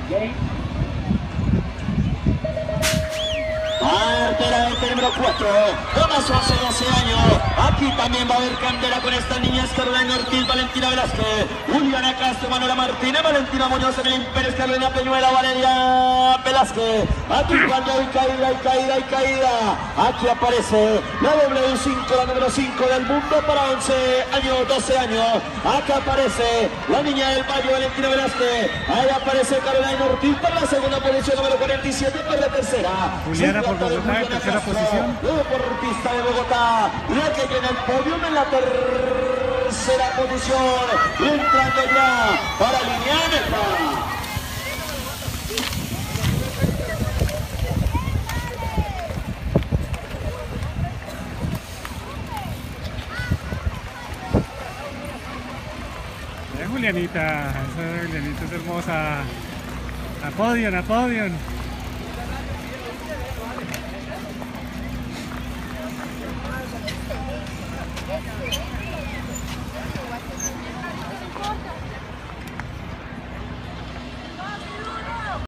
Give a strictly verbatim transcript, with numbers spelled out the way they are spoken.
Artera del número cuatro, Tomás once, doce años. Aquí también va a haber candela con estas niñas: Carolina Ortiz, Valentina Velázquez, Juliana Castro, Manuela Martínez, Valentina Muñoz, Evelyn Pérez, Carolina Peñuela, Valeria Velázquez. Aquí cuando hay caída, hay caída, hay caída. Aquí aparece la W cinco, la número cinco del mundo para once años, doce años. Acá aparece la niña del Valle, Valentina Velázquez. Ahí aparece Carolina Ortiz para la segunda posición, número cuarenta y siete, para la tercera. Juliana por Bogotá en tercera posición. Deportista de Bogotá, la que llena el podio en la tercera posición, entrando ya para línea meta. Julianita, esa Julianita es hermosa. A podium, a podium.